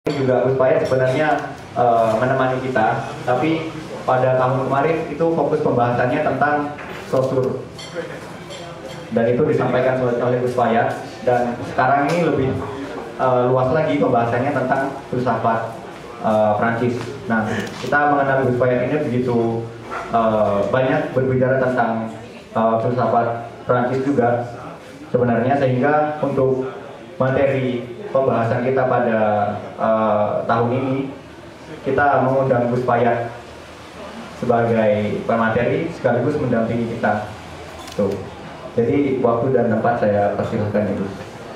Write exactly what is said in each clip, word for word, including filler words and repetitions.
juga Gus Payat sebenarnya uh, menemani kita, tapi pada tahun kemarin itu fokus pembahasannya tentang sosur dan itu disampaikan oleh Gus Payat, dan sekarang ini lebih uh, luas lagi pembahasannya tentang filsafat uh, Prancis. Nah, kita mengenal Gus Payat ini begitu uh, banyak berbicara tentang uh, filsafat Prancis juga sebenarnya, sehingga untuk materi pembahasan kita pada uh, tahun ini kita mengundang Gus Payat sebagai pemateri sekaligus mendampingi kita. Tuh. Jadi waktu dan tempat saya persilahkan itu.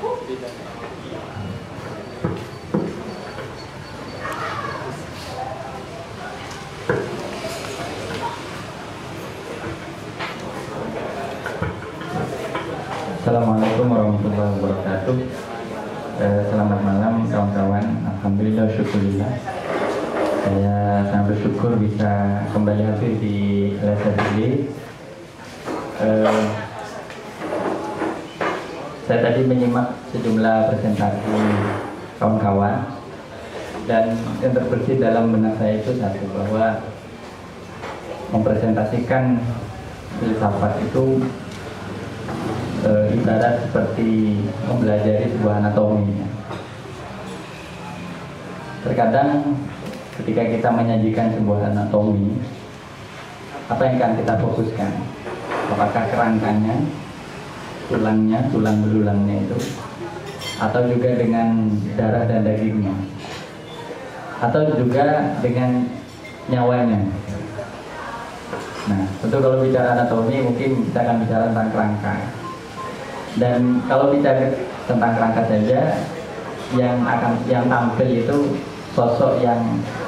Assalamualaikum warahmatullahi wabarakatuh. Eh, selamat malam kawan-kawan. Alhamdulillah, syukurillah. Saya sangat bersyukur bisa kembali hadir di L S S D. Eh, saya tadi menyimak sejumlah presentasi kawan-kawan, dan yang terbersih dalam benak saya itu satu, bahwa mempresentasikan filsafat itu E, ibarat seperti mempelajari sebuah anatomi. Terkadang ketika kita menyajikan sebuah anatomi, apa yang akan kita fokuskan? Apakah kerangkanya, tulangnya, tulang belulangnya itu, atau juga dengan darah dan dagingnya, atau juga dengan nyawanya? Nah, tentu kalau bicara anatomi mungkin kita akan bicara tentang kerangka. Dan kalau bicara tentang kerangka saja, yang akan yang tampil itu sosok yang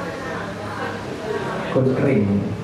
kurus kering.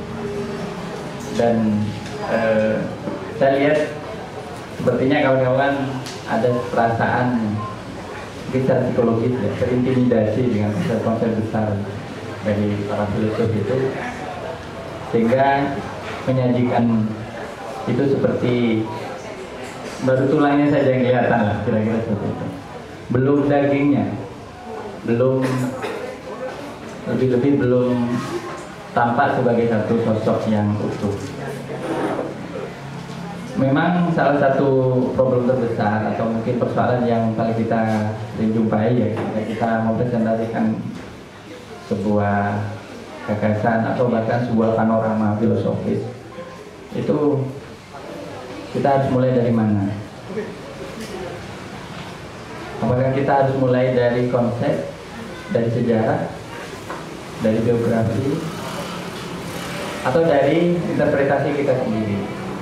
Dan eh, saya lihat sepertinya kawan-kawan ada perasaan besar psikologis, ya, terintimidasi dengan konsep besar dari para filsuf itu, sehingga menyajikan itu seperti baru tulangnya saja yang kelihatan lah, kira-kira seperti itu. Belum dagingnya, belum, lebih-lebih belum tampak sebagai satu sosok yang utuh. Memang salah satu problem terbesar atau mungkin persoalan yang paling kita sering jumpai, ya ketika kita mempresentasikan sebuah gagasan atau bahkan sebuah panorama filosofis, itu kita harus mulai dari mana? Apakah kita harus mulai dari konsep, dari sejarah, dari biografi, atau dari interpretasi kita sendiri?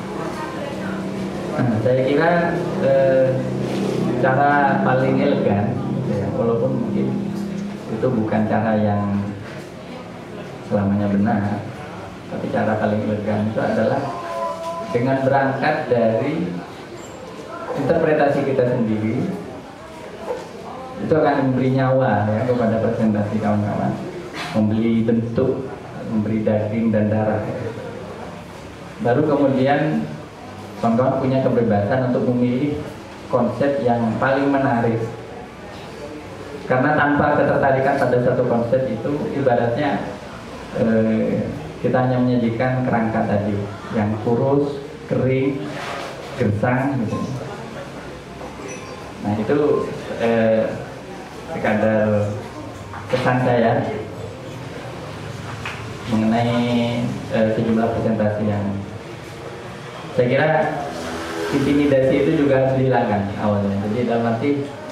Nah, saya kira eh, cara paling elegan, ya, walaupun mungkin itu bukan cara yang selamanya benar, tapi cara paling elegan itu adalah dengan berangkat dari interpretasi kita sendiri. Itu akan memberi nyawa, ya, kepada presentasi kawan-kawan, memberi bentuk, memberi daging dan darah. Baru kemudian kawan-kawan punya kebebasan untuk memilih konsep yang paling menarik. Karena tanpa ketertarikan pada satu konsep itu ibaratnya eh, kita hanya menyajikan kerangka tadi yang kurus, kering, gersang gitu. Nah, itu eh, sekadar pesan saya mengenai eh, sejumlah presentasi yang saya kira intimidasi itu juga harus dihilangkan awalnya. Jadi dalam arti,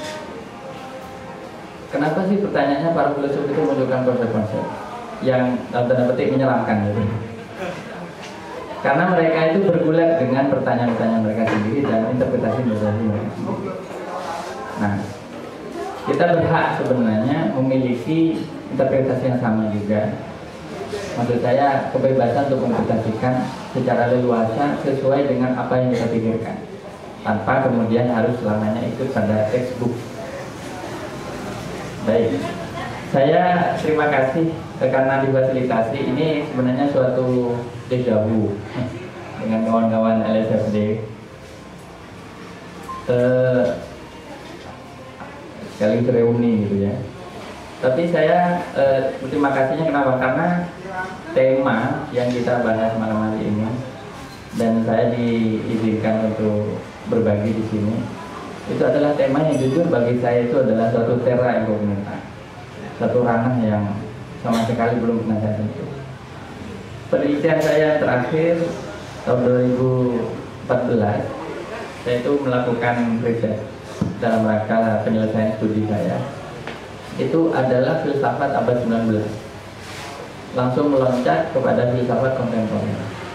kenapa sih pertanyaannya para filsuf itu menunjukkan konsep-konsep yang dalam tanda petik menyeramkan gitu? Karena mereka itu bergulat dengan pertanyaan-pertanyaan mereka sendiri dan interpretasi-interpretasi mereka sendiri. Nah, kita berhak sebenarnya memiliki interpretasi yang sama juga. Maksud saya, kebebasan untuk menginterpretasikan secara leluasa sesuai dengan apa yang kita pikirkan, tanpa kemudian harus selamanya ikut pada textbook. Baik, saya terima kasih karena difasilitasi. Ini sebenarnya suatu deja vu dengan kawan-kawan L S S D. Eh, sekali reuni gitu ya. Tapi saya eh, berterima kasihnya kenapa? Karena tema yang kita bahas malam hari ini dan saya diizinkan untuk berbagi di sini, itu adalah tema yang jujur bagi saya itu adalah suatu terra incognita, satu ranah yang sama sekali belum pernah saya sentuh. Penelitian saya terakhir tahun dua ribu empat belas, saya itu melakukan riset dalam rangka penyelesaian studi saya. Itu adalah filsafat abad sembilan belas, langsung meloncat kepada filsafat kontemporer.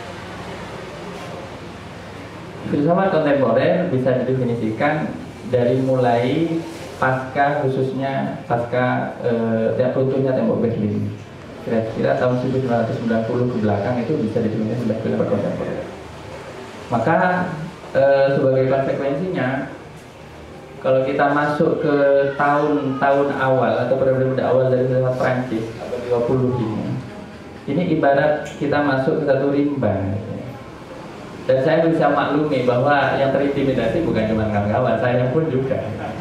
Filsafat kontemporer bisa didefinisikan dari mulai pasca, khususnya pasca eh, runtuhnya tembok Berlin, kira-kira tahun seribu sembilan ratus sembilan puluh ke belakang, itu bisa didefinisikan sebagai filsafat kontemporer. Maka eh, sebagai konsekuensinya, kalau kita masuk ke tahun-tahun awal atau periode awal dari filsafat Prancis abad dua puluh ini, ini ibarat kita masuk ke satu rimba. Dan saya bisa maklumi bahwa yang terintimidasi bukan cuma kawan-kawan, saya pun juga.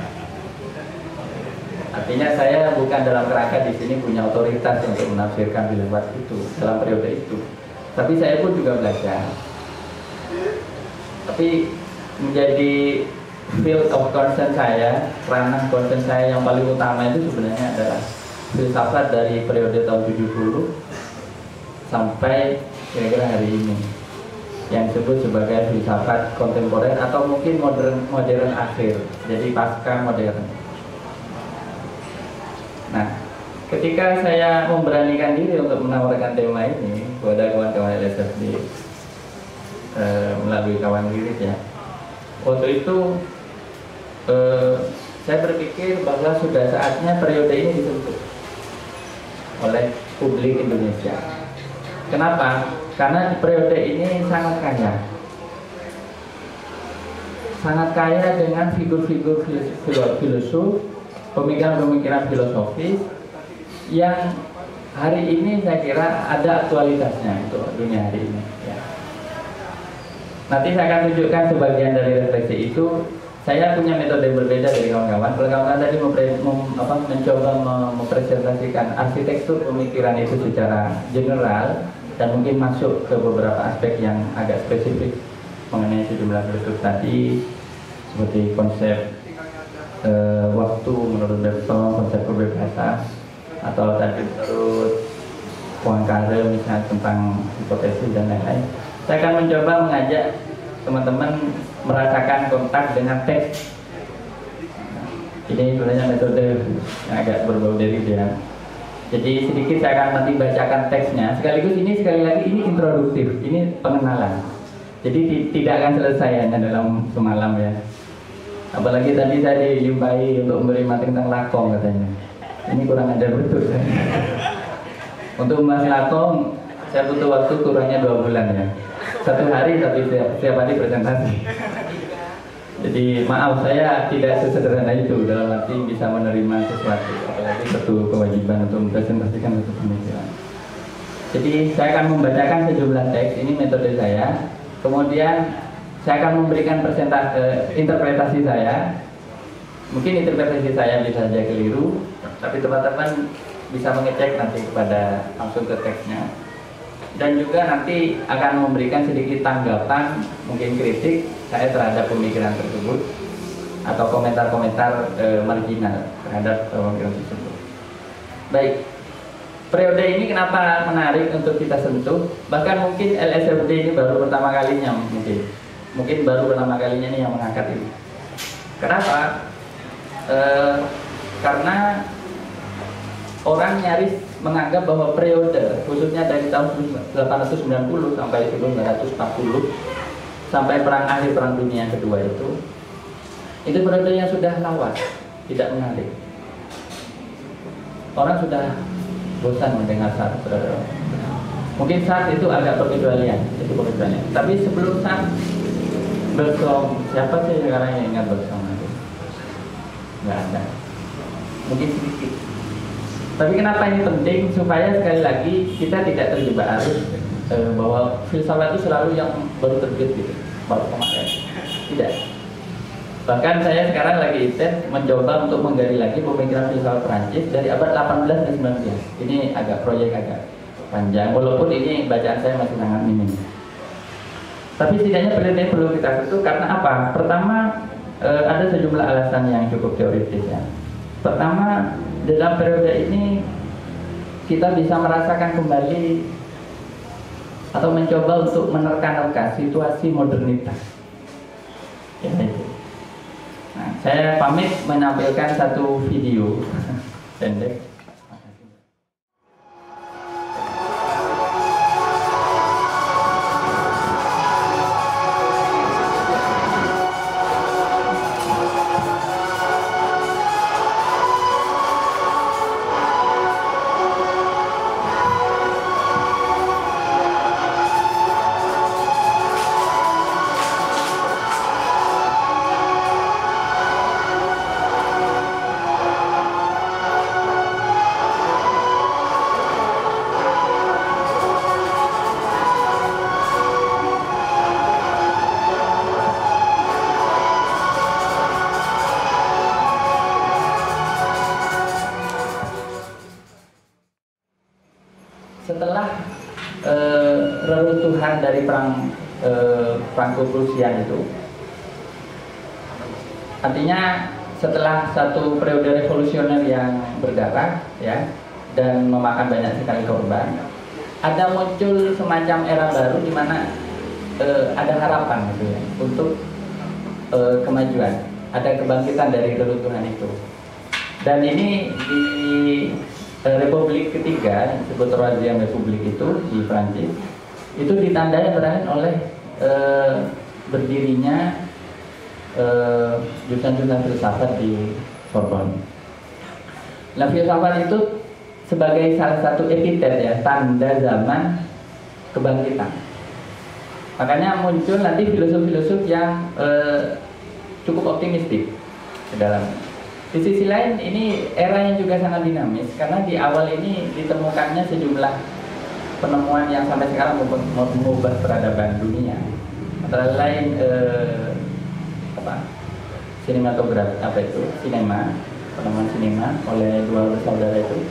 Artinya saya bukan dalam kerangka di sini punya otoritas untuk menafsirkan filsafat itu dalam periode itu, tapi saya pun juga belajar. Tapi menjadi field of concern saya, ranah concern saya yang paling utama itu sebenarnya adalah filsafat dari periode tahun tujuh puluh sampai kira-kira hari ini, yang disebut sebagai filsafat kontemporer atau mungkin modern modern akhir, jadi pasca modern. Nah, ketika saya memberanikan diri untuk menawarkan tema ini kepada kawan-kawan L S F D eh, melalui kawan wirid ya, waktu itu eh, saya berpikir bahwa sudah saatnya periode ini disentuh oleh publik Indonesia. Kenapa? Karena periode ini sangat kaya, sangat kaya dengan figur-figur filosof, pemikiran-pemikiran filosofis yang hari ini saya kira ada aktualitasnya untuk dunia hari ini. Ya. Nanti saya akan tunjukkan sebagian dari refleksi itu. Saya punya metode yang berbeda dari kawan-kawan. Kalau kawan-kawan tadi mem, apa, mencoba mempresentasikan arsitektur pemikiran itu secara general dan mungkin masuk ke beberapa aspek yang agak spesifik mengenai sejumlah filsuf tadi, seperti konsep e, waktu menurut Bergson, konsep kebebasan, atau tadi menurut Poincaré misalnya tentang hipotesis dan lain-lain. Saya akan mencoba mengajak teman-teman merasakan kontak dengan teks. Ini sebenarnya metode yang agak berbau dari dia. Jadi sedikit saya akan nanti bacakan teksnya. Sekaligus ini sekali lagi ini introduktif, ini pengenalan. Jadi tidak akan selesai hanya dalam semalam ya. Apalagi tadi saya dilimpahi untuk memberi materi tentang lakong katanya. Ini kurang ajar betul. Untuk membahas lakong, saya butuh waktu kurangnya dua bulan ya. Satu hari tapi setiap, setiap hari presentasi. Jadi maaf saya tidak sesederhana itu dalam arti bisa menerima sesuatu, apalagi satu kewajiban untuk mempresentasikan satu pemikiran. Jadi saya akan membacakan sejumlah teks, ini metode saya. Kemudian saya akan memberikan presentasi, interpretasi saya. Mungkin interpretasi saya bisa saja keliru, tapi teman-teman bisa mengecek nanti kepada langsung ke teksnya. Dan juga nanti akan memberikan sedikit tanggapan, mungkin kritik saya terhadap pemikiran tersebut atau komentar-komentar e, marginal terhadap pemikiran tersebut. Baik, periode ini kenapa menarik untuk kita sentuh? Bahkan mungkin L S F D ini baru pertama kalinya mungkin, mungkin baru pertama kalinya ini yang mengangkat ini. Kenapa? E, karena orang nyaris menganggap bahwa periode khususnya dari tahun seribu delapan ratus sembilan puluh sampai seribu sembilan ratus empat puluh sampai perang akhir perang dunia kedua itu itu periode yang sudah lawas, tidak menarik. Orang sudah bosan mendengar Sartre. Mungkin Sartre itu agak perkecualian, itu perkecualian. Tapi sebelum Sartre, Bergson, siapa sih sekarang yang ingat Bergson itu? Nggak ada. Mungkin sedikit. Tapi kenapa ini penting? Supaya sekali lagi kita tidak terjebak arus e, bahwa filsafat itu selalu yang baru terbit gitu, baru kemarin. Tidak. Bahkan saya sekarang lagi intens mencoba untuk menggali lagi pemikiran filsafat Prancis dari abad delapan belas dan sembilan belas. Ini agak proyek agak panjang, walaupun ini bacaan saya masih sangat minim. Tapi setidaknya penelitian perlu kita sentuh karena apa? Pertama, eh, ada sejumlah alasan yang cukup teoritis ya. Pertama, dalam periode ini kita bisa merasakan kembali atau mencoba untuk menerka-nerka situasi modernitas. Ya, itu. Nah, saya pamit menampilkan satu video pendek. Setelah eh, reruntuhan dari perang eh, Franco-Prusia itu, artinya setelah satu periode revolusioner yang berdarah ya dan memakan banyak sekali korban, ada muncul semacam era baru di mana eh, ada harapan gitu ya untuk eh, kemajuan, ada kebangkitan dari reruntuhan itu. Dan ini di Republik ketiga, yang disebut Troisième Republik itu di Prancis, itu ditandai terakhir oleh e, berdirinya jurusan-jurusan e, filsafat di Sorbonne. Nah, filsafat itu sebagai salah satu epitet ya, tanda zaman kebangkitan. Makanya muncul nanti filosof-filosof yang e, cukup optimistik ke dalam. Di sisi lain ini era yang juga sangat dinamis karena di awal ini ditemukannya sejumlah penemuan yang sampai sekarang mengubah peradaban dunia. Antara lain eh, apa? Sinematografi, apa itu? Sinema, penemuan sinema oleh dua bersaudara itu.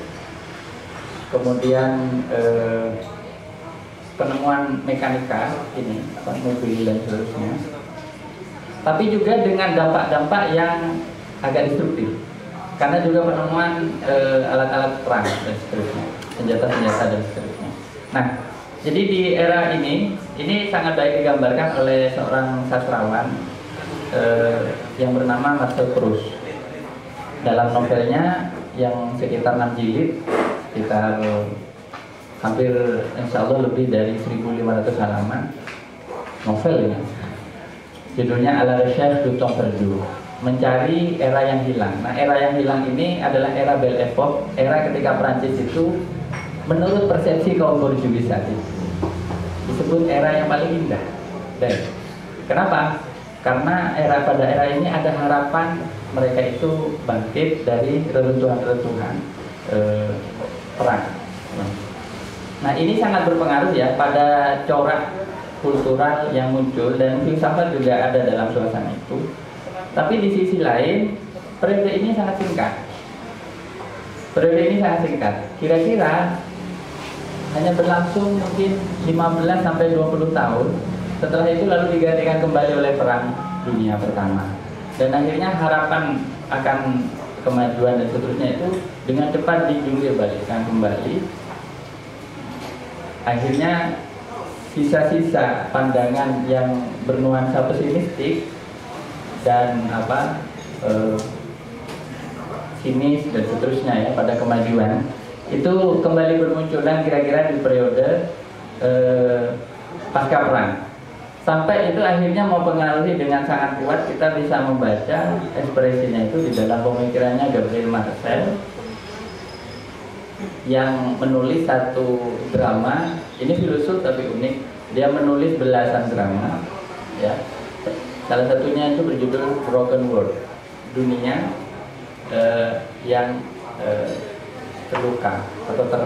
Kemudian eh, penemuan mekanika ini, apa, mobil dan seterusnya. Tapi juga dengan dampak-dampak yang agak destruktif karena juga penemuan alat-alat e, perang dan seterusnya, senjata-senjata dan seterusnya. Nah, jadi di era ini ini sangat baik digambarkan oleh seorang sastrawan e, yang bernama Marcel Proust dalam novelnya yang sekitar enam jilid, sekitar hampir insya Allah lebih dari seribu lima ratus halaman novel ini. Judulnya À la recherche du temps perdu, mencari era yang hilang. Nah, era yang hilang ini adalah era Belle Époque, era ketika Prancis itu menurut persepsi kaum borjuis saat itu disebut era yang paling indah. Dan kenapa? Karena era pada era ini ada harapan mereka itu bangkit dari reruntuhan-reruntuhan eh, perang. Nah, ini sangat berpengaruh ya pada corak kultural yang muncul dan filsafat juga ada dalam suasana itu. Tapi di sisi lain, periode ini sangat singkat. Periode ini sangat singkat. Kira-kira hanya berlangsung mungkin lima belas sampai dua puluh tahun. Setelah itu lalu digantikan kembali oleh Perang Dunia Pertama. Dan akhirnya harapan akan kemajuan dan seterusnya itu dengan cepat dijungkir balikkan kembali. Akhirnya sisa-sisa pandangan yang bernuansa pesimistik dan apa e, sinis dan seterusnya ya pada kemajuan itu kembali bermunculan kira-kira di periode e, pasca perang, sampai itu akhirnya mempengaruhi dengan sangat kuat. Kita bisa membaca ekspresinya itu di dalam pemikirannya Gabriel Marcel yang menulis satu drama. Ini filosof tapi unik, dia menulis belasan drama ya. Salah satunya itu berjudul Broken World, dunia eh, yang eh, terluka atau ter,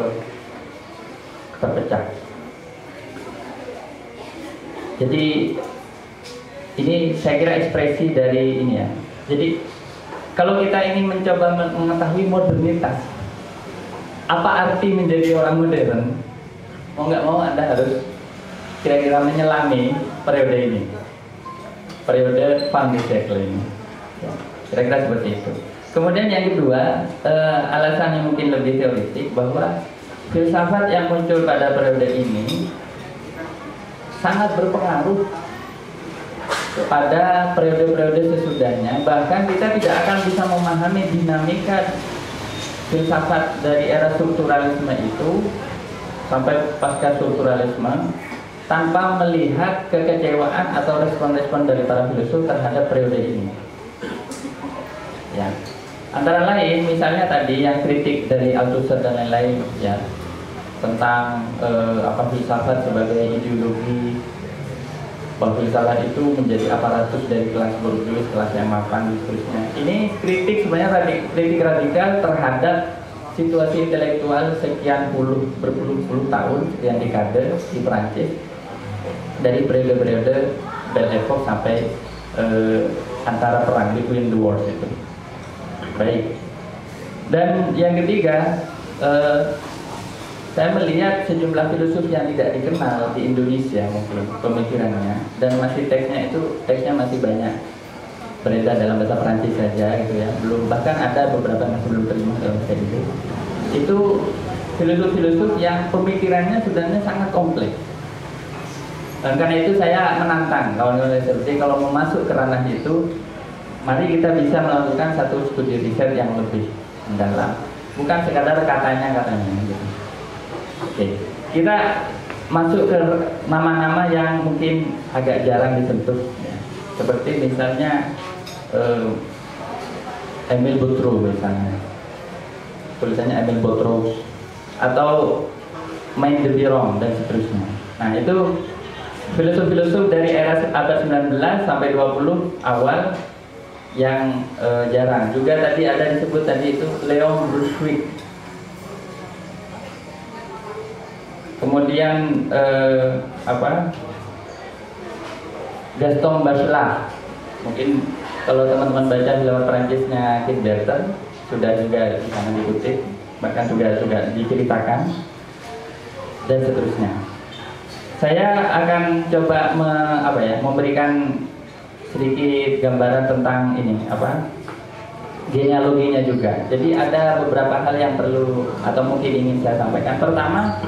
terpecah. Jadi ini saya kira ekspresi dari ini ya. Jadi kalau kita ingin mencoba mengetahui modernitas, apa arti menjadi orang modern, mau nggak mau Anda harus kira-kira menyelami periode ini, periode Van de Siècle ini. Kira-kira seperti itu. Kemudian yang kedua, eh, alasan yang mungkin lebih teoritik bahwa filsafat yang muncul pada periode ini sangat berpengaruh kepada periode-periode sesudahnya. Bahkan kita tidak akan bisa memahami dinamika filsafat dari era strukturalisme itu sampai pasca strukturalisme tanpa melihat kekecewaan atau respon-respon dari para filsuf terhadap periode ini. Ya. Antara lain misalnya tadi yang kritik dari Althusser dan lain-lain ya tentang eh, apa filsafat sebagai ideologi, bahwa filsafat itu menjadi aparatus dari kelas burjuis, kelas yang mapan dan seterusnya. Ini kritik sebenarnya radik, kritik radikal terhadap situasi intelektual sekian puluh berpuluh-puluh tahun, sekian dekade di Perancis dari periode-periode Belle Époque sampai eh, antara perang between the wars itu. Baik. Dan yang ketiga, eh, saya melihat sejumlah filsuf yang tidak dikenal di Indonesia mungkin pemikirannya, dan masih teksnya itu teksnya masih banyak beredar dalam bahasa Perancis saja gitu ya, belum, bahkan ada beberapa yang masih belum terima dalam bahasa Inggris. Itu filosof-filosof yang pemikirannya sebenarnya sangat kompleks. Dan karena itu saya menantang kawan-kawan seperti kalau mau masuk ke ranah itu, mari kita bisa melakukan satu studi riset yang lebih mendalam, bukan sekadar katanya-katanya gitu. Oke, kita masuk ke nama-nama yang mungkin agak jarang disentuh ya. Seperti misalnya eh, Emile Botero misalnya, tulisannya Emile Botero, atau Main de Biron dan seterusnya. Nah itu filosof-filosof dari era abad sembilan belas sampai dua puluh awal yang eh, jarang. Juga tadi ada disebut tadi itu Leon Brunswick. Kemudian eh, apa? Gaston Bachelard. Mungkin kalau teman-teman baca lewat Perancisnya Kit Berton sudah juga di sana dikutip, bahkan juga juga diceritakan dan seterusnya. Saya akan coba me, apa ya, memberikan sedikit gambaran tentang ini apa genealoginya juga. Jadi ada beberapa hal yang perlu atau mungkin ingin saya sampaikan. Pertama,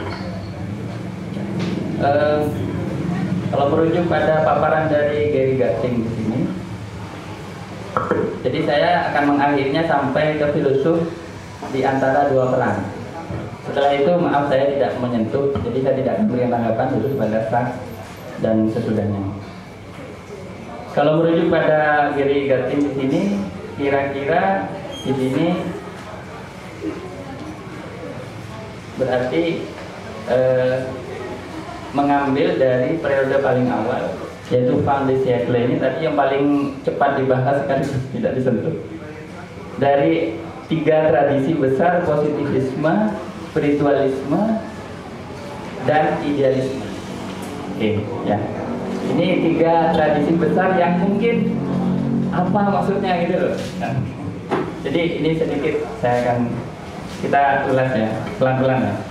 eh, kalau merujuk pada paparan dari Gary Gatting di sini, jadi saya akan mengakhirinya sampai ke filosof di antara dua peran. Setelah itu maaf saya tidak menyentuh, jadi saya tidak memberikan tanggapan khusus pada Sartre dan sesudahnya. Kalau merujuk pada Gary Gatting di sini, kira-kira di sini berarti eh, mengambil dari periode paling awal, yaitu Van de Siècle ini tadi yang paling cepat dibahas kan tidak disentuh. Dari tiga tradisi besar, positivisme, spiritualisme, dan idealisme. Oke, ya. Ini tiga tradisi besar yang mungkin apa maksudnya gitu loh. Nah, jadi ini sedikit saya akan kita ulas ya, pelan-pelan ya.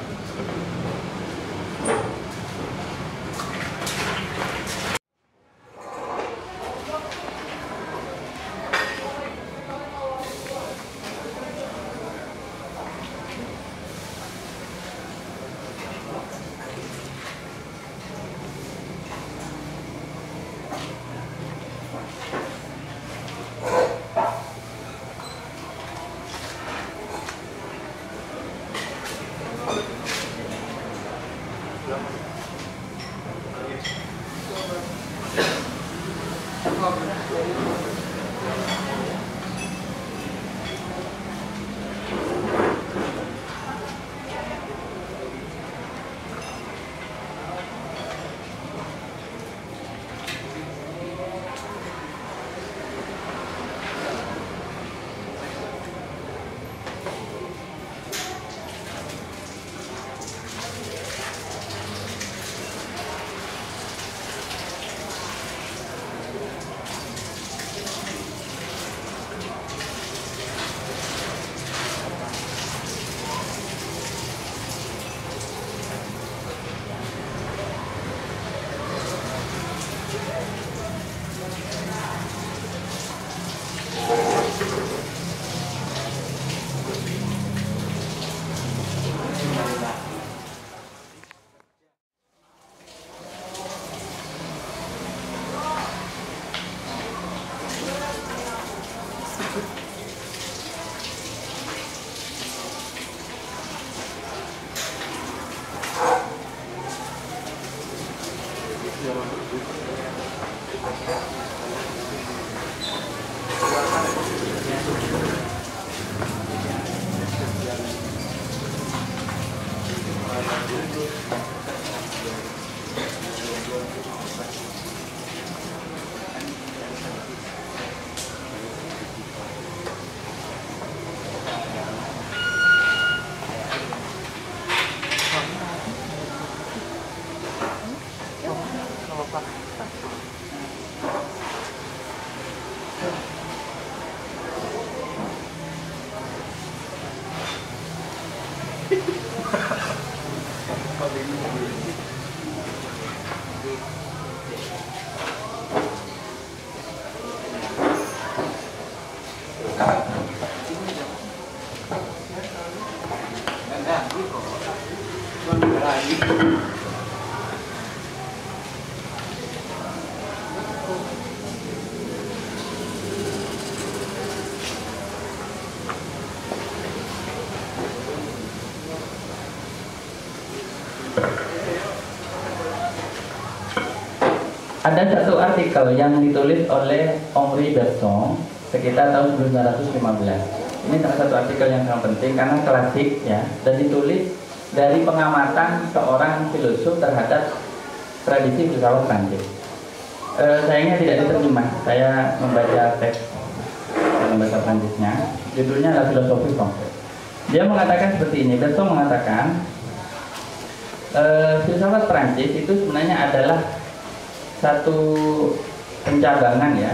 Ada satu artikel yang ditulis oleh Henri Bergson sekitar tahun seribu sembilan ratus lima belas. Ini salah satu artikel yang sangat penting karena klasik ya, dan ditulis dari pengamatan seorang filosof terhadap tradisi filsafat Prancis. E, sayangnya tidak diterjemah. Saya membaca teks dalam bahasa Prancisnya. Judulnya La Philosophie Française. Dia mengatakan seperti ini. Bergson mengatakan e, filsafat Prancis itu sebenarnya adalah satu pencabangan ya,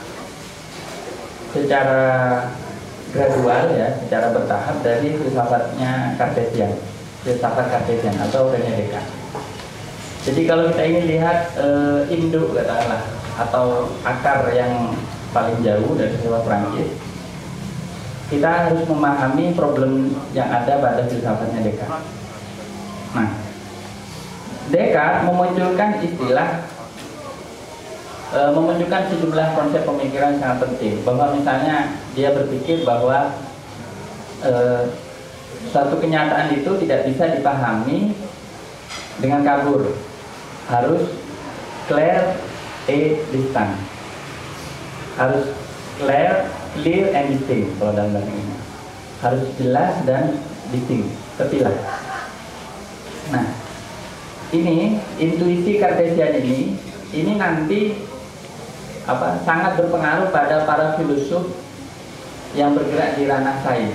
secara gradual ya, secara bertahap dari filsafatnya Cartesian, filsafat Cartesian atau René Descartes. Jadi kalau kita ingin lihat e, induk katakanlah atau akar yang paling jauh dari filsafat Prancis, kita harus memahami problem yang ada pada filsafatnya Descartes. Nah, Descartes memunculkan istilah E, memunculkan sejumlah konsep pemikiran sangat penting, bahwa misalnya dia berpikir bahwa e, suatu kenyataan itu tidak bisa dipahami dengan kabur, harus clear et distinct, harus clear, clear and distinct kalau dalam bahasa Inggris, harus jelas dan distinct, terpilah. Nah, ini intuisi Cartesian ini, ini nanti apa sangat berpengaruh pada para filosof yang bergerak di ranah sains.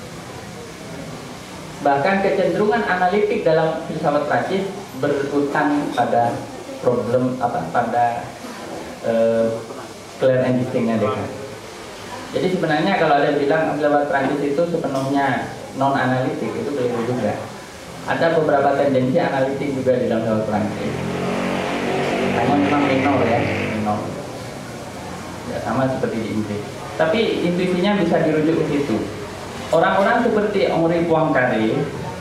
Bahkan kecenderungan analitik dalam filsafat Prancis berutang pada problem apa pada uh, clear and distinctnya Descartes. Jadi sebenarnya kalau ada yang bilang filsafat Prancis itu sepenuhnya non analitik, itu keliru juga. Ada beberapa tendensi analitik juga di dalam filsafat Prancis. Hanya memang minor ya, minor. Ya, sama seperti di Inggris. Tapi intuisinya bisa dirujuk ke situ. Orang-orang seperti Henri Poincaré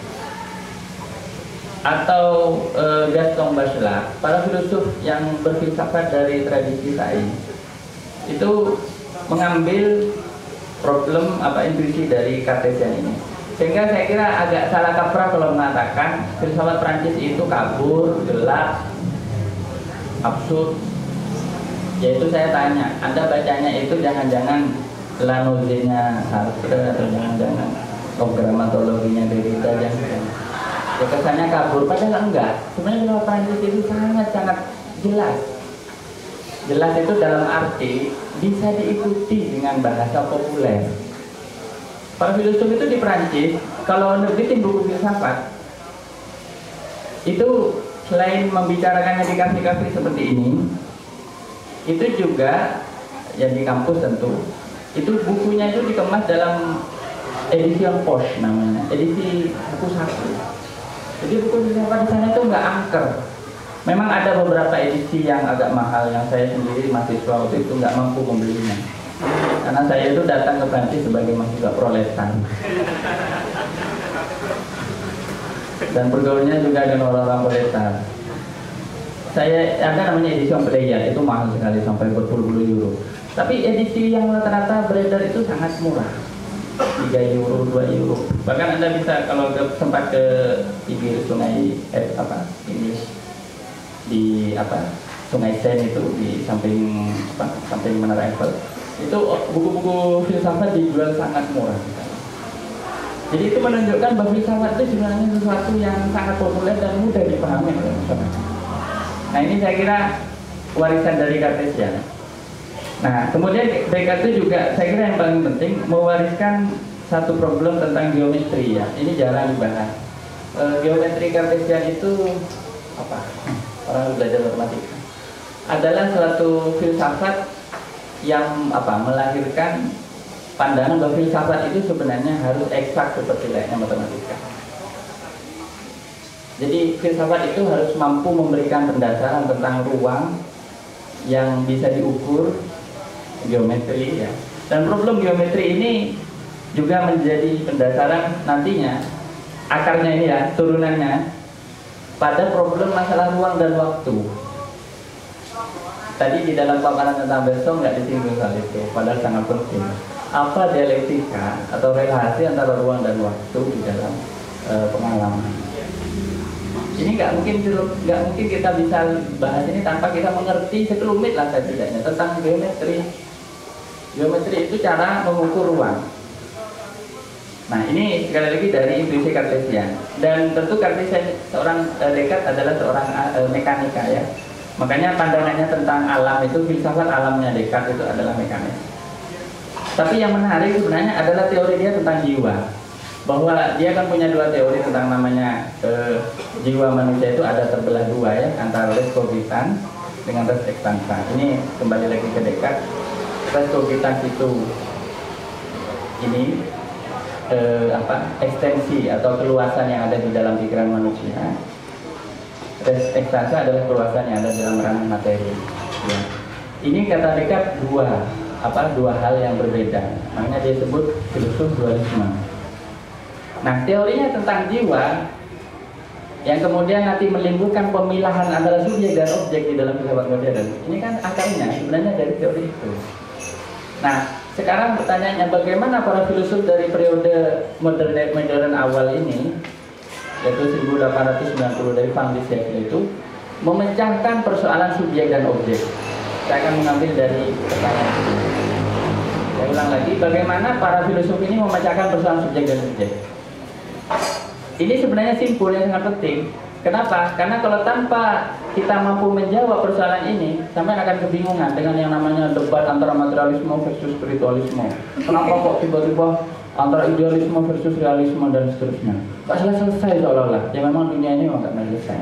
atau e, Gaston Bachelard, para filosof yang berfilsafat dari tradisi sains, itu mengambil problem apa intuisi dari Cartesian ini. Sehingga saya kira agak salah kaprah kalau mengatakan filsafat Prancis itu kabur, gelap, absurd. Yaitu saya tanya, Anda bacanya itu jangan-jangan La Nausée-nya Sartre atau jangan-jangan programmatologinya Derrida, jangan. Ya kesannya kabur, padahal enggak. Sebenarnya filsafat Prancis itu sangat-sangat jelas. Jelas itu dalam arti bisa diikuti dengan bahasa populer. Para filosof itu di Prancis, kalau nerbitin buku filsafat, itu selain membicarakannya di kafe-kafe seperti ini, itu juga yang di kampus tentu, itu bukunya itu dikemas dalam edisi yang posh namanya, edisi buku saku. Jadi buku filsafat di sana itu nggak angker. Memang ada beberapa edisi yang agak mahal, yang saya sendiri mahasiswa waktu itu nggak mampu membelinya, karena saya itu datang ke Prancis sebagai mahasiswa proletan dan pergaulannya juga dengan orang-orang proletar. Saya ada namanya edisi yang beredar, itu mahal sekali sampai berpuluh-puluh euro. Tapi edisi yang rata-rata beredar itu sangat murah, tiga euro, dua euro. Bahkan Anda bisa kalau ke, sempat ke pinggir sungai eh, apa ini di apa sungai Seine itu di samping apa, samping Menara Eiffel, itu buku-buku filsafat dijual sangat murah. Jadi itu menunjukkan bahwa filsafat itu sebenarnya sesuatu yang sangat populer dan mudah dipahami oleh masyarakat. Nah ini saya kira warisan dari Cartesian. Nah kemudian Descartes itu juga saya kira yang paling penting mewariskan satu problem tentang geometri ya. Ini jarang dibahas. E, geometri Cartesian itu apa? Orang belajar matematika. Adalah suatu filsafat yang apa? Melahirkan pandangan bahwa filsafat itu sebenarnya harus eksak seperti layaknya matematika. Jadi filsafat itu harus mampu memberikan pendasaran tentang ruang yang bisa diukur, geometri ya. Dan problem geometri ini juga menjadi pendasaran nantinya, akarnya ini ya, turunannya pada problem masalah ruang dan waktu. Tadi di dalam paparan tentang besok nggak disinggung hal itu, padahal sangat penting. Apa dialektika atau relasi antara ruang dan waktu di dalam e, pengalaman? Ini nggak mungkin nggak mungkin kita bisa bahas ini tanpa kita mengerti sekelumit lah setidaknya tentang geometri. Geometri itu cara mengukur ruang. Nah ini sekali lagi dari intuisi Kartesian, dan tentu Kartesian seorang eh, Descartes adalah seorang eh, mekanika ya. Makanya pandangannya tentang alam itu, filsafat alamnya Descartes itu adalah mekanik. Tapi yang menarik sebenarnya adalah teori dia tentang jiwa, bahwa dia kan punya dua teori tentang namanya eh, jiwa manusia itu ada terbelah dua ya, antara res cogitans dengan res extensa. Ini kembali lagi ke Descartes. Res cogitans itu ini eh, apa ekstensi atau keluasan yang ada di dalam pikiran manusia. Res extensa adalah keluasan yang ada dalam ranah materi. Ya. Ini kata Descartes dua apa dua hal yang berbeda. Makanya dia sebut filosof dualisme. Nah, teorinya tentang jiwa yang kemudian nanti menimbulkan pemilahan antara subjek dan objek di dalam filsafat modern. Ini kan akarnya sebenarnya dari teori itu. Nah, sekarang pertanyaannya bagaimana para filsuf dari periode modern modern awal ini, yaitu seribu delapan ratus sembilan puluh dari Van Dijk itu, memecahkan persoalan subjek dan objek. Saya akan mengambil dari pertanyaan ini. Saya ulang lagi, bagaimana para filsuf ini memecahkan persoalan subjek dan objek. Ini sebenarnya simpul yang sangat penting. Kenapa? Karena kalau tanpa kita mampu menjawab persoalan ini, sampai akan kebingungan dengan yang namanya debat antara materialisme versus spiritualisme. Kenapa kok tiba-tiba antara idealisme versus realisme dan seterusnya? Gak selesai seolah-olah. Ya memang dunia ini memang gak selesai.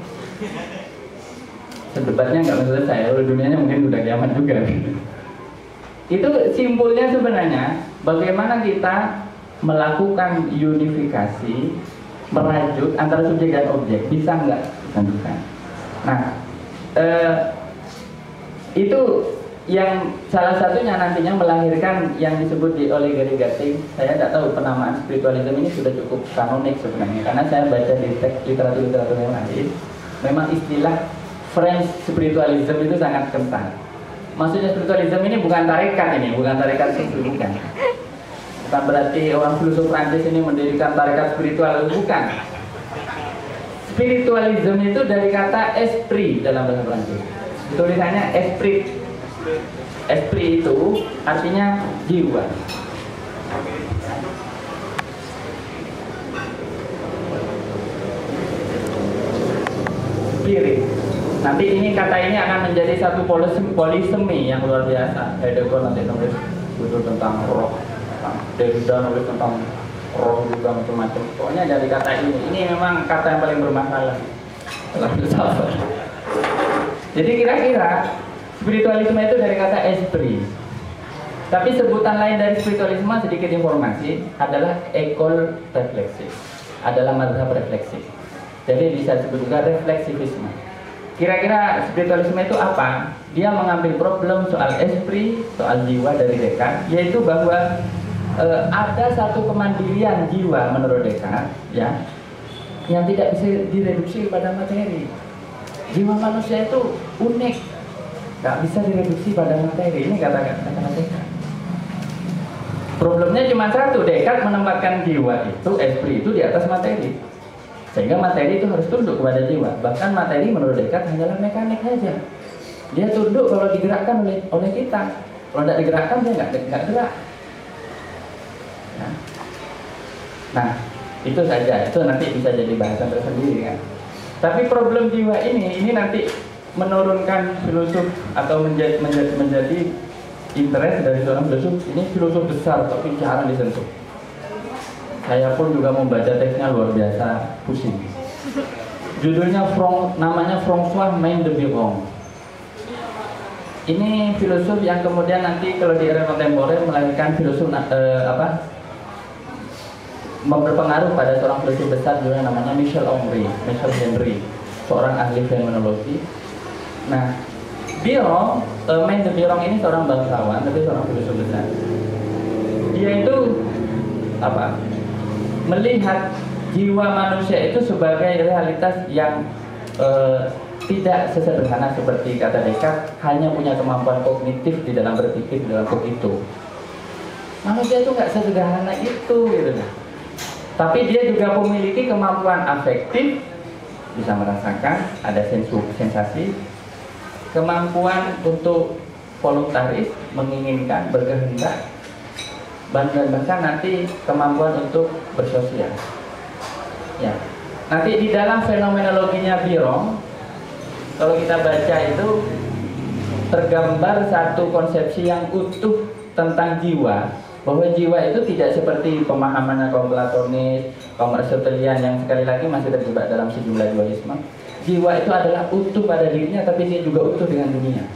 Debatnya nggak selesai, kalau dunianya mungkin udah kiamat juga. Itu simpulnya sebenarnya bagaimana kita melakukan unifikasi, merajut antara subjek dan objek, bisa nggak? Bukan. Nah, eh, itu yang salah satunya nantinya melahirkan yang disebut di oleh Gary Gatting. Saya tidak tahu penamaan spiritualisme ini sudah cukup kanonik sebenarnya, karena saya baca di teks literatur-literatur yang lain, memang istilah French spiritualism itu sangat kental. Maksudnya spiritualism ini bukan tarekat ini, bukan tarekat sufi, bukan. Bukan berarti orang filsuf Prancis ini mendirikan tarekat spiritual, bukan. Spiritualism itu dari kata esprit dalam bahasa Prancis. Tulisannya esprit. Esprit itu artinya jiwa. Spirit. Nanti ini kata ini akan menjadi satu polisemi, polisemi yang luar biasa. Heidegger nanti nulis butuh tentang roh, Derrida nulis tentang roh juga macam-macam. Pokoknya dari kata ini, ini memang kata yang paling bermasalah dalam filsafat. Jadi kira-kira spiritualisme itu dari kata esprit. Tapi sebutan lain dari spiritualisme, sedikit informasi, adalah ekol refleksif, adalah mazhab refleksif. Jadi bisa disebut juga refleksivisme. Kira-kira spiritualisme itu apa? Dia mengambil problem soal esprit, soal jiwa dari Descartes, yaitu bahwa e, ada satu kemandirian jiwa menurut Descartes, ya, yang tidak bisa direduksi pada materi. Jiwa manusia itu unik, nggak bisa direduksi pada materi. Ini kata-kata Descartes. Problemnya cuma satu, Descartes menempatkan jiwa itu, esprit itu di atas materi. Sehingga materi itu harus tunduk kepada jiwa. Bahkan materi menurut Descartes hanyalah mekanik saja. Dia tunduk kalau digerakkan oleh oleh kita. Kalau tidak digerakkan dia nggak nggak gerak. Nah, nah, itu saja. Itu nanti bisa jadi bahasan tersendiri kan. Tapi problem jiwa ini, ini nanti menurunkan filosof atau menjadi menjadi, menjadi interest dari seorang filosof. Ini filosof besar tapi jarang disentuh. Saya pun juga membaca teksnya luar biasa pusing. Judulnya Frong, namanya François Main de Biron. Ini filosof yang kemudian nanti kalau di era kontemporer melahirkan filosof eh, apa? berpengaruh pada seorang filsuf besar juga namanya Michel Henry, Michel Henry, seorang ahli fenomenologi. Nah, Biron, uh, Maine de Biron ini seorang bangsawan, tapi seorang filsuf besar. Dia itu apa? Melihat jiwa manusia itu sebagai realitas yang uh, tidak sesederhana seperti kata Descartes, hanya punya kemampuan kognitif di dalam berpikir, di dalam kogito. Manusia itu nggak sesederhana itu, gitu. Tapi dia juga memiliki kemampuan afektif, bisa merasakan, ada sensu, sensasi, kemampuan untuk voluntaris, menginginkan, berkehendak, dan bahkan nanti kemampuan untuk bersosial. Ya, nanti di dalam fenomenologinya Biron, kalau kita baca itu tergambar satu konsepsi yang utuh tentang jiwa, bahwa jiwa itu tidak seperti pemahamannya kaum Platonis, kaum Aristotelian yang sekali lagi masih terjebak dalam sejumlah dualisme. Jiwa itu adalah utuh pada dirinya, tapi dia juga utuh dengan dunia.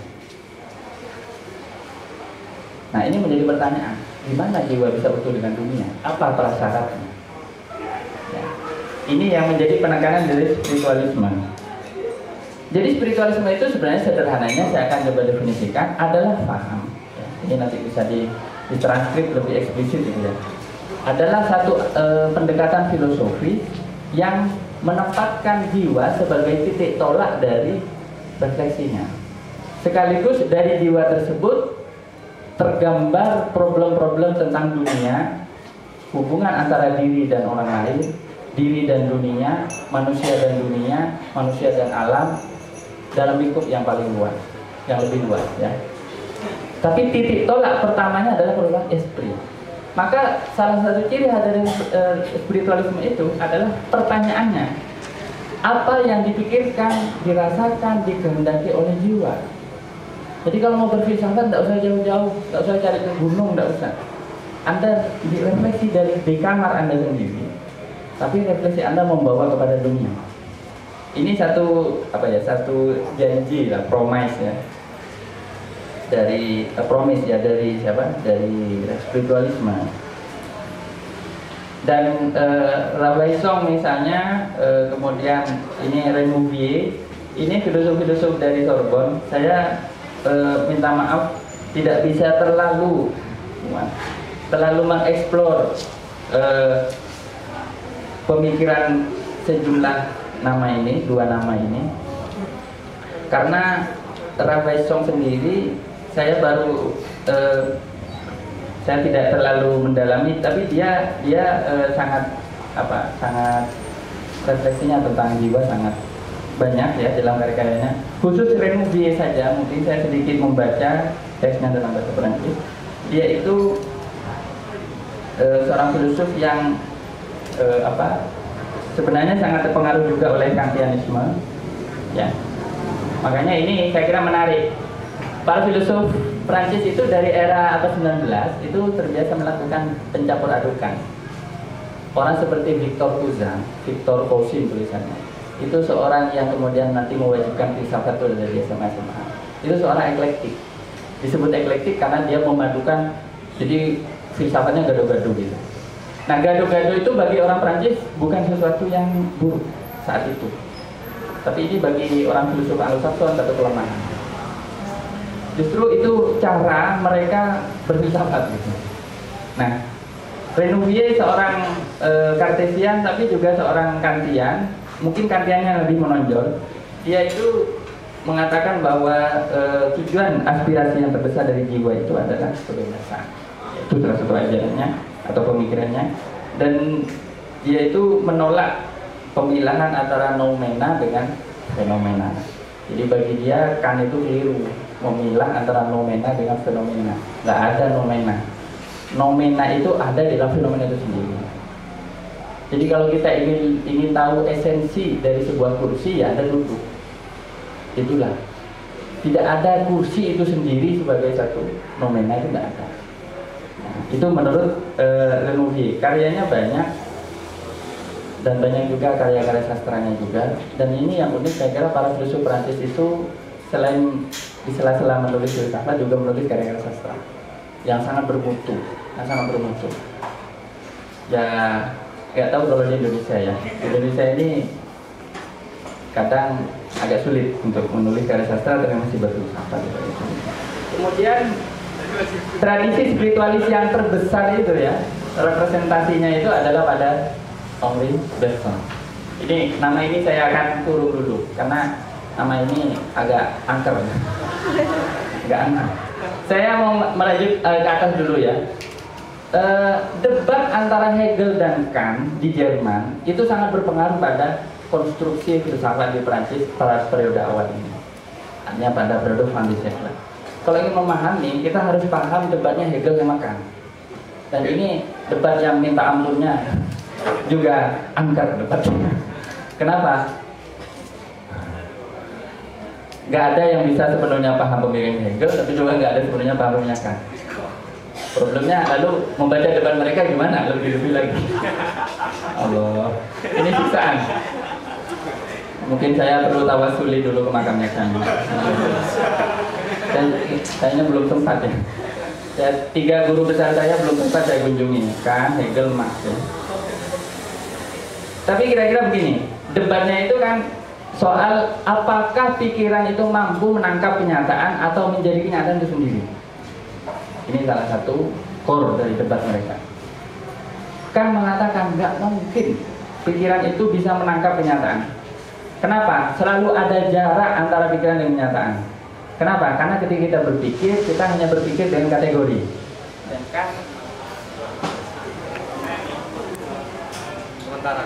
Nah, ini menjadi pertanyaan, gimana jiwa bisa utuh dengan dunia? Apa prasyaratnya? Ya. Ini yang menjadi penekanan dari spiritualisme. Jadi spiritualisme itu sebenarnya sederhananya saya akan coba definisikan adalah paham. Ya, ini nanti bisa di, ditranskrip lebih eksplisit gitu ya. Adalah satu e, pendekatan filosofi yang menempatkan jiwa sebagai titik tolak dari refleksinya. Sekaligus dari jiwa tersebut tergambar problem-problem tentang dunia, hubungan antara diri dan orang lain, diri dan dunia, manusia dan dunia, manusia dan alam, dalam lingkup yang paling luas, yang lebih luas ya. Tapi titik tolak pertamanya adalah perubahan esprit. Maka salah satu ciri dari uh, spiritualisme itu adalah pertanyaannya, apa yang dipikirkan, dirasakan, dikehendaki oleh jiwa. Jadi kalau mau berfilsafat tidak usah jauh-jauh, tidak usah cari ke gunung, tidak usah. Anda direfleksi dari di kamar Anda sendiri, tapi refleksi Anda membawa kepada dunia. Ini satu apa ya, satu janji lah, promise ya, dari uh, promise ya dari siapa? Dari spiritualisme. Dan uh, Rabelais misalnya, uh, kemudian ini Renouvier, ini filosof-filosof dari Sorbonne. Saya uh, minta maaf tidak bisa terlalu terlalu mengeksplor uh, pemikiran sejumlah nama ini, dua nama ini, karena Rabelais sendiri saya baru eh, saya tidak terlalu mendalami, tapi dia dia eh, sangat apa sangat refleksinya tentang jiwa sangat banyak ya dalam karya-karyanya. Khusus Renouvier saja, mungkin saya sedikit membaca teksnya dalam bahasa Perancis. Dia itu eh, seorang filosof yang eh, apa sebenarnya sangat terpengaruh juga oleh Kantianisme, ya. Makanya ini saya kira menarik. Para filosof Prancis itu dari era abad sembilan belas itu terbiasa melakukan pencampur adukan. Orang seperti Victor Cousin, Victor Cousin tulisannya, itu seorang yang kemudian nanti mewajibkan filsafat itu dari S M A S M A. Itu seorang eklektik. Disebut eklektik karena dia memadukan, jadi filsafatnya gado-gado gitu. Nah, gado-gado itu bagi orang Prancis bukan sesuatu yang buruk saat itu. Tapi ini bagi orang filsuf Anglo-Saxon satu kelemahan. Justru itu cara mereka berfilsafat gitu. Nah, Renouvier seorang e, Kartesian tapi juga seorang Kantian. Mungkin Kantiannya lebih menonjol. Dia itu mengatakan bahwa e, tujuan aspirasi yang terbesar dari jiwa itu adalah kebebasan. Itu salah satu ajarannya atau pemikirannya, dan dia itu menolak pemilahan antara noumena dengan fenomena. Jadi bagi dia Kant itu keliru memilah antara noumena dengan fenomena. Nggak ada noumena. Noumena itu ada di dalam fenomena itu sendiri. Jadi kalau kita ingin ingin tahu esensi dari sebuah kursi, ya ada duduk. Itulah. Tidak ada kursi itu sendiri sebagai satu noumena, itu tidak ada. Itu menurut uh, Renouvier. Karyanya banyak dan banyak juga karya-karya sastranya juga. Dan ini yang unik, saya kira para filsuf Prancis itu selain di sela-sela menulis filsafat juga menulis karya-karya sastra yang sangat bermutu, yang sangat bermutu. Ya nggak tahu kalau di Indonesia ya. Di Indonesia ini kadang agak sulit untuk menulis karya sastra tapi masih berfilsafat. Kemudian tradisi spiritualis yang terbesar itu ya, representasinya itu adalah pada Henri Bergson. Ini nama ini saya akan turun dulu karena nama ini agak angker, agak angker. Saya mau melanjut uh, ke atas dulu ya. Uh, debat antara Hegel dan Kant di Jerman itu sangat berpengaruh pada konstruksi filsafat di Prancis pada periode awal ini. Artinya pada periode Van de Siècle. Kalau ingin memahami, kita harus paham debatnya Hegel sama Kant. Dan ini debat yang minta ampunnya juga angker debatnya. Kenapa? Gak ada yang bisa sepenuhnya paham pemikiran Hegel, tapi juga gak ada sepenuhnya paham pemikiran Kant. Problemnya lalu membaca debat mereka gimana? Lebih-lebih lagi. Allah, ini siksaan. Mungkin saya perlu tawasuli dulu ke makamnya Kant. Dan kayaknya belum sempat ya. Ya, tiga guru besar saya belum sempat saya kunjungi, Kant, Hegel, Marx ya. Tapi kira-kira begini, debatnya itu kan soal apakah pikiran itu mampu menangkap kenyataan atau menjadi kenyataan itu sendiri. Ini salah satu core dari debat mereka. Kant mengatakan nggak mungkin pikiran itu bisa menangkap kenyataan. Kenapa? Selalu ada jarak antara pikiran dan kenyataan. Kenapa? Karena ketika kita berpikir, kita hanya berpikir dengan kategori. Dan kan sementara.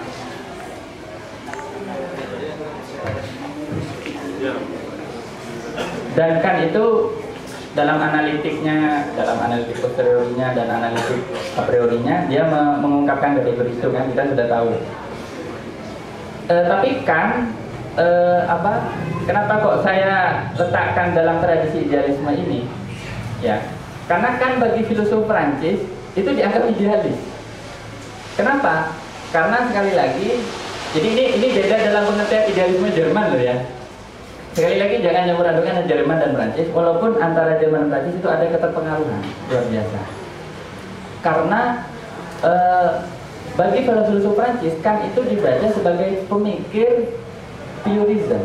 Dan kan itu dalam analitiknya, dalam analitik posteriorinya dan analitik a priorinya, dia mengungkapkan kategori itu kan kita sudah tahu. E, tapi kan e, apa? Kenapa kok saya letakkan dalam tradisi idealisme ini? Ya, karena kan bagi filosof Prancis itu dianggap idealis. Kenapa? Karena sekali lagi, jadi ini ini beda dalam pengertian idealisme Jerman loh ya. Sekali lagi jangan campur adukan Jerman dan Prancis, walaupun antara Jerman dan Prancis itu ada keterpengaruhan luar biasa. Karena eh, bagi para filosof Prancis, Kant itu dibaca sebagai pemikir purisme.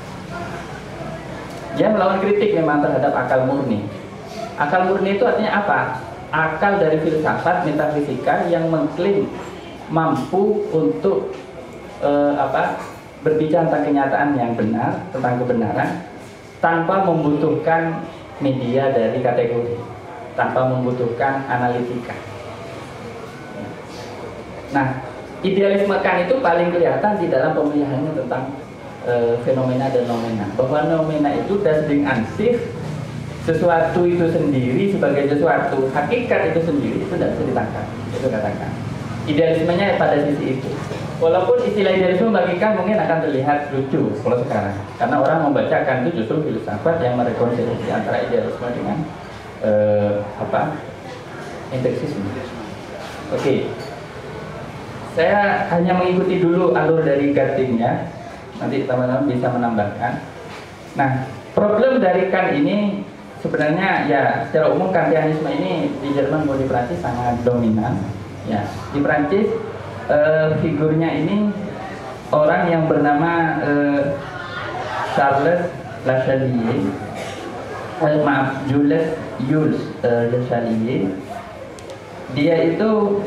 Dia melawan kritik memang terhadap akal murni. Akal murni itu artinya apa? Akal dari filsafat metafisika yang mengklaim mampu untuk eh, apa? berbicara tentang kenyataan yang benar, tentang kebenaran, tanpa membutuhkan media dari kategori, tanpa membutuhkan analitika. Nah, idealisme Kant itu paling kelihatan di dalam pemilihannya tentang e, fenomena dan nomena. Bahwa nomena itu das Ding an sich, sesuatu itu sendiri sebagai sesuatu, hakikat itu sendiri itu tidak bisa ditangkap. Itu katakan. Idealismenya pada sisi itu. Walaupun istilah idealisme bagi Kant mungkin akan terlihat lucu kalau sekarang, karena orang membacakan itu justru filsafat yang merekonsiliasi antara idealisme dengan eh, apa indeksisme. Oke, okay. Saya hanya mengikuti dulu alur dari Gattingnya, nanti teman-teman bisa menambahkan. Nah, problem dari Kant ini sebenarnya ya secara umum Kantianisme ini di Jerman maupun di Prancis sangat dominan. Ya, di Prancis Uh, figurnya ini orang yang bernama uh, Charles Lassalle, uh, maaf Jules Jules uh, Lassalle. Dia itu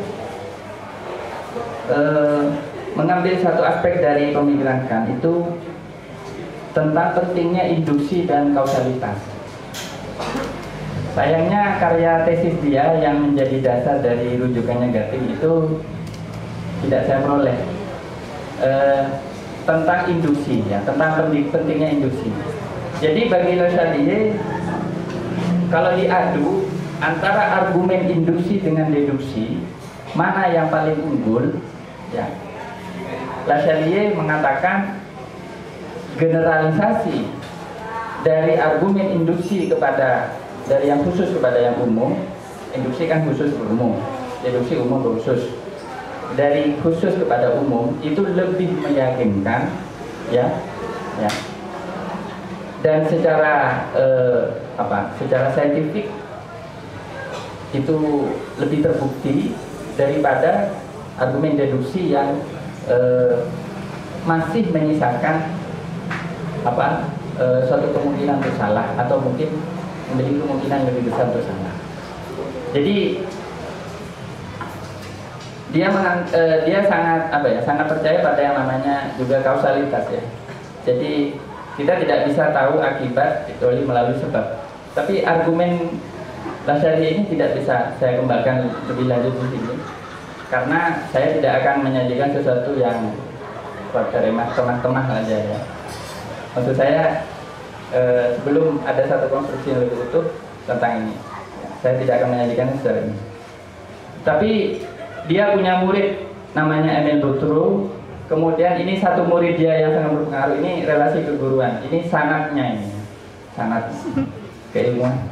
uh, mengambil satu aspek dari pemikiran Kant itu tentang pentingnya induksi dan kausalitas. Sayangnya karya tesis dia yang menjadi dasar dari rujukannya Gatting itu tidak saya peroleh e, tentang induksi ya, tentang pentingnya induksi. Jadi bagi Lassalle, kalau diadu antara argumen induksi dengan deduksi, mana yang paling unggul? Ya, Lassalle mengatakan generalisasi dari argumen induksi kepada dari yang khusus kepada yang umum. Induksi kan khusus ke umum, deduksi umum ke khusus. Dari khusus kepada umum itu lebih meyakinkan, ya, ya. Dan secara eh, apa? Secara saintifik itu lebih terbukti daripada argumen deduksi yang eh, masih menyisakan apa eh, suatu kemungkinan untuk salah atau mungkin memiliki kemungkinan lebih besar untuk salah. Jadi dia menang, eh, dia sangat apa ya sangat percaya pada yang namanya juga kausalitas ya. Jadi kita tidak bisa tahu akibat kecuali melalui sebab. Tapi argumen Lasyari ini tidak bisa saya kembangkan lebih lanjut di sini karena saya tidak akan menyajikan sesuatu yang remah temah-temah aja ya. Maksud saya eh, sebelum ada satu konstruksi yang lebih utuh tentang ini, saya tidak akan menyajikan secara ini. Tapi dia punya murid namanya Emile Botero. Kemudian ini satu murid dia yang sangat berpengaruh. Ini relasi keguruan. Ini sanatnya ini, sanat keilmuan.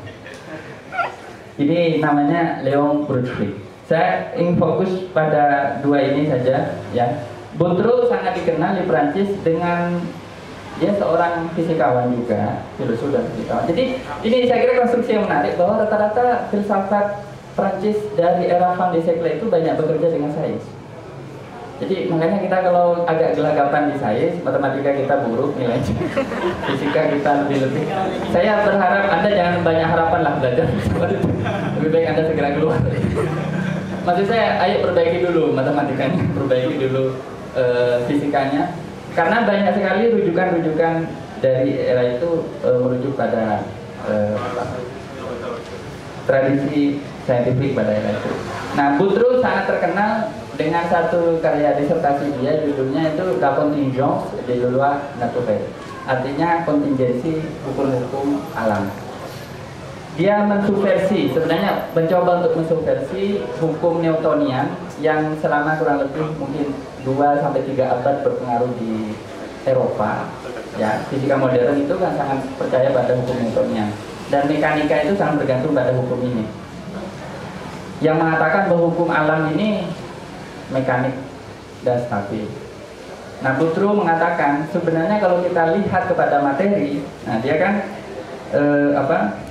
Ini namanya Leon Brunswick. Saya ingin fokus pada dua ini saja ya. Botero sangat dikenal di Prancis dengan dia seorang fisikawan juga, filosof dan fisikawan. Jadi ini saya kira konstruksi yang menarik bahwa rata-rata filsafat Prancis dari era Van de Siècle itu banyak bekerja dengan sains. Jadi makanya kita kalau agak gelagapan di sains, matematika kita buruk nilainya, fisika kita lebih-lebih. Saya berharap Anda jangan banyak harapan lah belajar. Lebih baik Anda segera keluar. Maksud saya, ayo perbaiki dulu matematikanya, perbaiki dulu uh, fisikanya. Karena banyak sekali rujukan-rujukan dari era itu uh, merujuk pada uh, apa, tradisi saintifik pada era itu. Nah, Botero sangat terkenal dengan satu karya disertasi dia, judulnya itu La Contingence de la Loi Naturelle, artinya kontingensi hukum-hukum alam. Dia mensubversi, sebenarnya mencoba untuk mensubversi hukum Newtonian yang selama kurang lebih mungkin dua sampai tiga abad berpengaruh di Eropa. Ya, fisika modern itu kan sangat percaya pada hukum Newtonian dan mekanika itu sangat bergantung pada hukum ini. Yang mengatakan bahwa hukum alam ini mekanik dan stabil. Nah, Botero mengatakan sebenarnya kalau kita lihat kepada materi, nah dia kan eh, apa?